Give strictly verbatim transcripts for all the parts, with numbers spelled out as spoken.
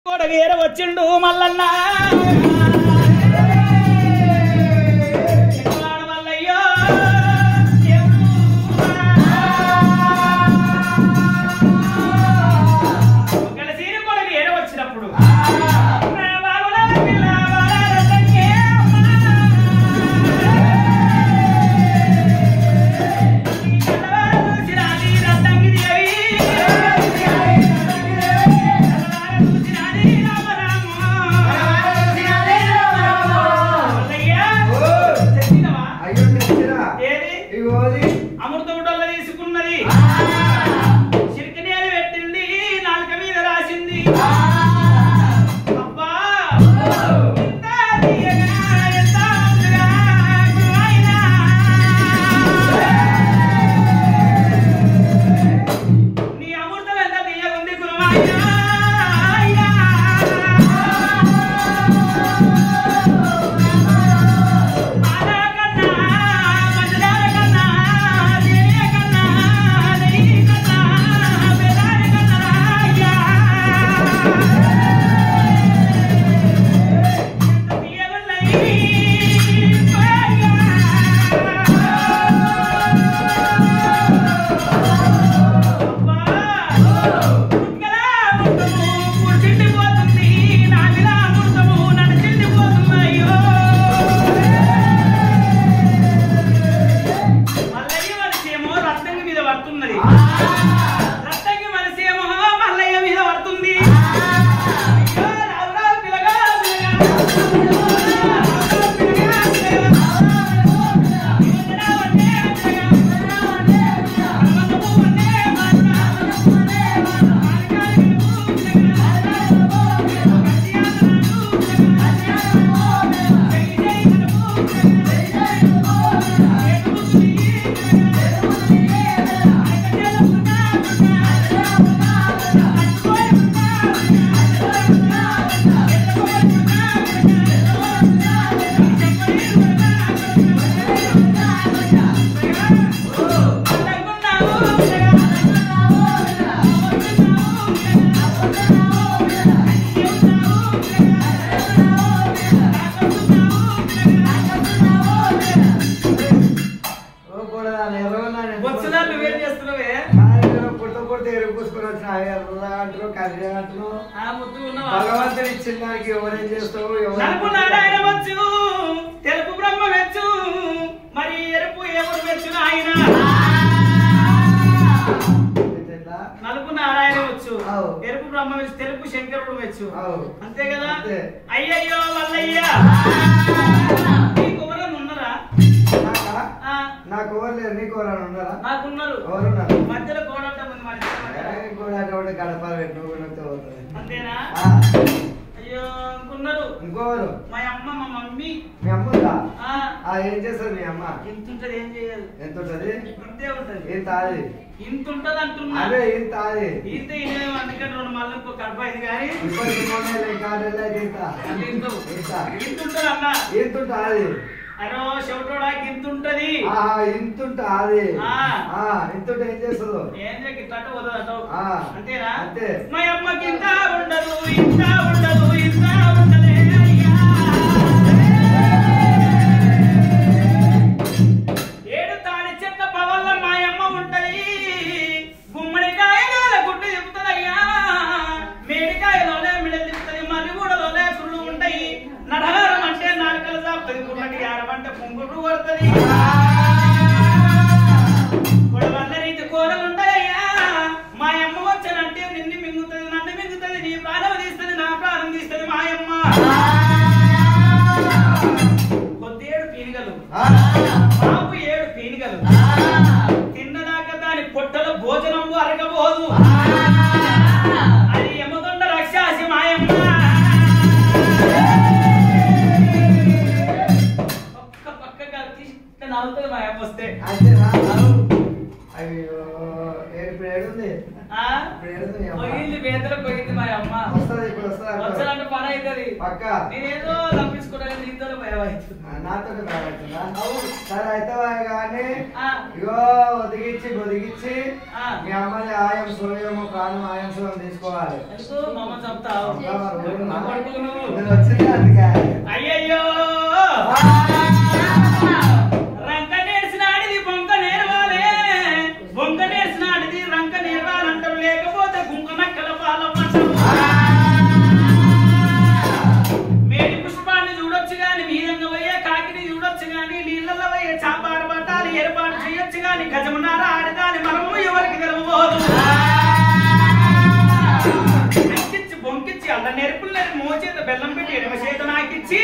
కొడగేర వచ్చిండు మల్లన్న మల్లయ్యో కలిసి కొడగేర వచ్చినప్పుడు భగవంతుని ఇచ్చిన దానికి ఎవరేం చేస్తావు? తెలుపు బ్రహ్మ మెచ్చు మరి ఎరుపు ఎవరు మెచ్చు ఆయన నలుపు నారాయణ వచ్చు ఎరుపు బ్రహ్మ మెచ్చు తెలుపు శంకరుడు మెచ్చు అంతే కదా. అయ్యయ్యో వల్లయ్య నీకు ఎవరన్నా ఉన్నారా? నాకు ఎవరు లేరు. నీకు ఎవరన్నా ఉన్నారా? నాకున్నారు. ఎవరున్నారు? మధ్యలో గోడంట ముందు గోడ గడపాలి పెట్టు అంతేనా? అయ్యో అనుకున్నారు. ఇంకోరు మా అమ్మ మా మమ్మీ. మీ అమ్మ ఉందా? ఏం చేస్తారు మీ అమ్మ? ఎంత ఉంటది ఏం చేయాలి? ఎంత ఉంటది? ఇంతే ఉంటది. ఇంత అది ఇంత ఉంటది అంటున్నా. అదే ఇంత అది ఇంత ఇదేమో అందుకని రెండు మళ్ళీ ఇంకో కడప ఇది కానీ ఇంత ఇంత ఉంటది అన్న. ఇంత ఉంటుంది. అరో చెవిటోడా ఇంత ఉంటది. ఇంత ఉంటుంది. ఇంత ఏం చేస్తుందో ఏం చేత వదలటో అంతేనా? అంతే. మా అమ్మకి ఇంత ఉండదు ఇంత ఉండదు ఇంత ఉండదే ఏడు తాడి చెట్ల పవల్ల మా అమ్మ ఉంటది. గుమ్మడికాయల గుడ్డు చెప్తుందయ్యా. మేడికాయలోనే మిడలు తిప్పుతుంది. మల్లిగూడలోనే సుళ్ళు ఉంటాయి. నడహారం అంటే నాలుకలు సాపుతుంది. గుమ్మడి ఆడమంటే పొంగుడు కొడుతుంది. కొడవల్ల రీతి కూరలు ఉంటాయ్యా. మా అమ్మ వచ్చానంటే నిన్ను మింగుతుంది నన్ను మింగుతుంది. నీ ప్రాణం తీస్తుంది నా ప్రాణం తీస్తుంది మా అమ్మ. కొద్దేడు పీనిగలు బాబు ఏడు పీనిగలు తిన్నదాకా దాని పొట్టలో భోజనం అరగబోదు. అది ఎమ్మదొండ రక్షాసి మాయమ్మ. ఒక్క పక్కగా తీస్తే నవ్వుతుంది మా అమ్మ వస్తే. అయ్యో ఇప్పుడు ఏడుంది? పోయింది వేదల పోయింది మా అమ్మ. వస్తుంది ఇప్పుడు వస్తుంది. వచ్చాలంటే పని అవుతుంది పక్క నేనేదో తప్పించుకోవడానికి నీతో భయం అవుతుంది నాతో భయం అవుతుందా సరే అయితే కానీ ఇగో ఒదిగిచ్చి ఒదిగిచ్చి మీ అమ్మని ఆయం సోయము ప్రాణం ఆయం సోయం తీసుకోవాలి మమ్మ చెప్తావు వచ్చింది అందుకే అయ్యయ్యో రంక నేర్చినాడిది బొంక నేర్వాలే బొంక నేర్చినాడిది రంక నేర్వాలంటారు లేకపోతే గుంక నక్కల పాలమంటారు మేడి పుష్పాన్ని చూడొచ్చు గాని మీరంగా పోయే కాకిని చూడొచ్చు గాని నీళ్ళల్లో పోయే చాపాడు పట్టాలి ఏర్పాటు చేయొచ్చు గాని గజమునార ఆడదాని మనము ఎవరికి గెలవబోదు అంకిచ్చి బొంకిచ్చి అల్ల నెరుపులని మోచేత బెల్లం పెట్టి ఎడమ చేత నాకిచ్చి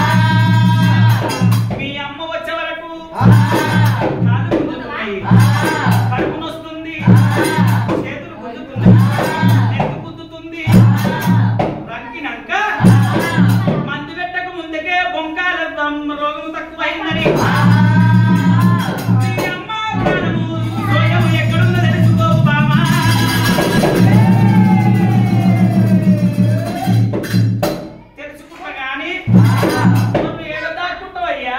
మీ అమ్మ వచ్చే వరకు కాలు గుంజుతుంది కడుపు నొస్తుంది చేతులు గుంజుతుంది నెత్తి గుద్దుతుంది రంకినాక మందు పెట్టక ముందుకే బొంకాల రోగం తక్కువైందని మీ అమ్మ ప్రాణము సోయము ఎక్కడుందో తెలుసుకోవు బామా తెలుసుకుంటా గాని ఏడో దాక్కుంటావయ్యా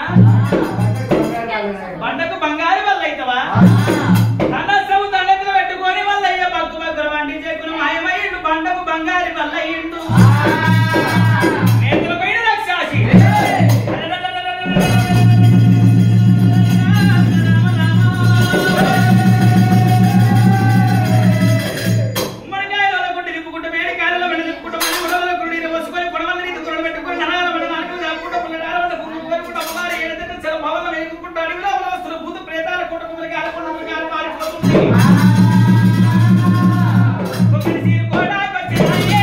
బండకు బంగారు వల్ల అవుతావా దండసము దండకు పెట్టుకొని వల్ల అయ్యా బగ్గు బగ్గుల వండి చెక్కును మాయమయ్యిండు బండకు బంగారు వల్ల అయ్యిండు నేతుల పైన రక్షాసి ఉమ్మడికాయలలో గుడ్డి తిప్పుకుంటూ వేడికాయలలో వెంట తిప్పుకుంటూ మళ్ళీ ఉడవల గుడి వసుకొని పొడవల నీతి గుడ్డలు పెట్టుకొని నడగాల వెంట నాలుగు దాక్కుంటూ పుల్ల నారవంట పువ్వు కోరుకుంటూ అమ్మవారి ఏడదంటే చిల భవనం వేసుకుంటూ అడవిలో వస్తున్న భూత ప్రేతాల కుటుంబములకి ఆడకుండా గాలి మారిపోతుంది ఒకటి సీరు కోటాకొచ్చి అయ్యే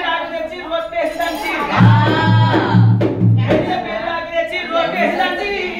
తెచ్చి